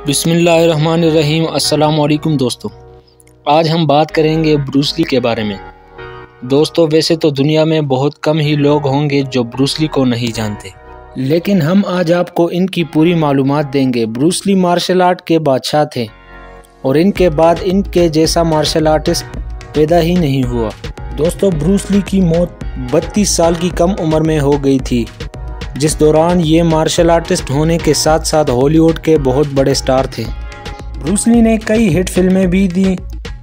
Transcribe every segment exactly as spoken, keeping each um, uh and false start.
बिस्मिल्लाहिर्रहमानिर्रहीम। अस्सलाम वालेकुम दोस्तों, आज हम बात करेंगे ब्रूस ली के बारे में। दोस्तों, वैसे तो दुनिया में बहुत कम ही लोग होंगे जो ब्रूस ली को नहीं जानते, लेकिन हम आज आपको इनकी पूरी मालूमात देंगे। ब्रूस ली मार्शल आर्ट के बादशाह थे और इनके बाद इनके जैसा मार्शल आर्टिस्ट पैदा ही नहीं हुआ। दोस्तों, ब्रूस ली की मौत बत्तीस साल की कम उम्र में हो गई थी, जिस दौरान ये मार्शल आर्टिस्ट होने के साथ साथ हॉलीवुड के बहुत बड़े स्टार थे। ब्रूस ली ने कई हिट फिल्में भी दी।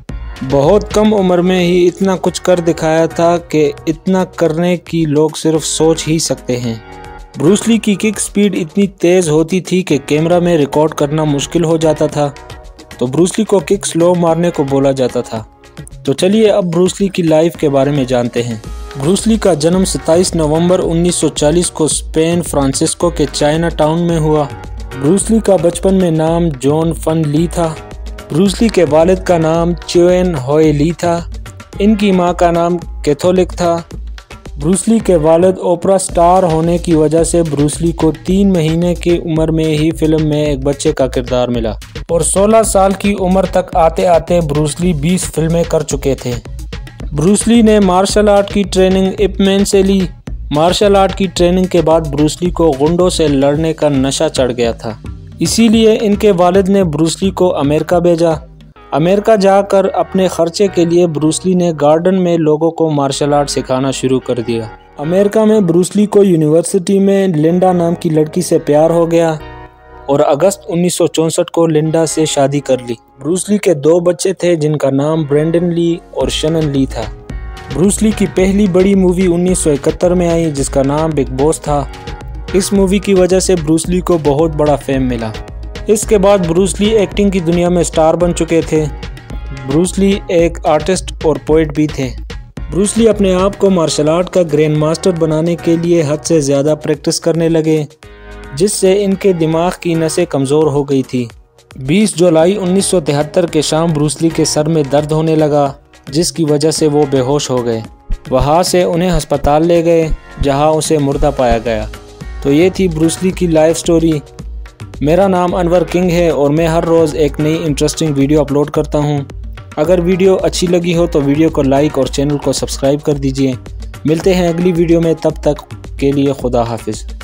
बहुत कम उम्र में ही इतना कुछ कर दिखाया था कि इतना करने की लोग सिर्फ सोच ही सकते हैं। ब्रूस ली की किक स्पीड इतनी तेज़ होती थी कि कैमरा में रिकॉर्ड करना मुश्किल हो जाता था, तो ब्रूस ली को किक स्लो मारने को बोला जाता था। तो चलिए अब ब्रूस ली की लाइफ के बारे में जानते हैं। ब्रूस ली का जन्म सत्ताईस नवंबर उन्नीस सौ चालीस को स्पेन फ्रांसिस्को के चाइना टाउन में हुआ। ब्रूस ली का बचपन में नाम जॉन फन ली था। ब्रूस ली के वालिद का नाम चुएन होए ली था। इनकी मां का नाम कैथोलिक था। ब्रूस ली के वालिद ओपरा स्टार होने की वजह से ब्रूस ली को तीन महीने की उम्र में ही फिल्म में एक बच्चे का किरदार मिला और सोलह साल की उम्र तक आते आते ब्रूस ली बीस फिल्में कर चुके थे। ब्रूस ली ने मार्शल आर्ट की ट्रेनिंग इप मैन से ली। मार्शल आर्ट की ट्रेनिंग के बाद ब्रूस ली को गुंडों से लड़ने का नशा चढ़ गया था, इसीलिए इनके वालिद ने ब्रूस ली को अमेरिका भेजा। अमेरिका जाकर अपने खर्चे के लिए ब्रूस ली ने गार्डन में लोगों को मार्शल आर्ट सिखाना शुरू कर दिया। अमेरिका में ब्रूस ली को यूनिवर्सिटी में लिंडा नाम की लड़की से प्यार हो गया और अगस्त उन्नीस सौ चौंसठ को लिंडा से शादी कर ली। ब्रूस ली के दो बच्चे थे जिनका नाम ब्रेंडन ली और शनन ली था। ब्रूस ली की पहली बड़ी मूवी उन्नीस सौ इकहत्तर में आई जिसका नाम बिग बॉस था। इस मूवी की वजह से ब्रूस ली को बहुत बड़ा फेम मिला। इसके बाद ब्रूस ली एक्टिंग की दुनिया में स्टार बन चुके थे। ब्रूस ली एक आर्टिस्ट और पोएट भी थे। ब्रूस ली अपने आप को मार्शल आर्ट का ग्रैंड मास्टर बनाने के लिए हद से ज़्यादा प्रैक्टिस करने लगे, जिससे इनके दिमाग की नसें कमज़ोर हो गई थी। बीस जुलाई उन्नीस सौ तिहत्तर के शाम ब्रूस ली के सर में दर्द होने लगा, जिसकी वजह से वो बेहोश हो गए। वहाँ से उन्हें अस्पताल ले गए, जहाँ उसे मुर्दा पाया गया। तो ये थी ब्रूस ली की लाइफ स्टोरी। मेरा नाम अनवर किंग है और मैं हर रोज़ एक नई इंटरेस्टिंग वीडियो अपलोड करता हूँ। अगर वीडियो अच्छी लगी हो तो वीडियो को लाइक और चैनल को सब्सक्राइब कर दीजिए। मिलते हैं अगली वीडियो में, तब तक के लिए खुदा हाफिज़।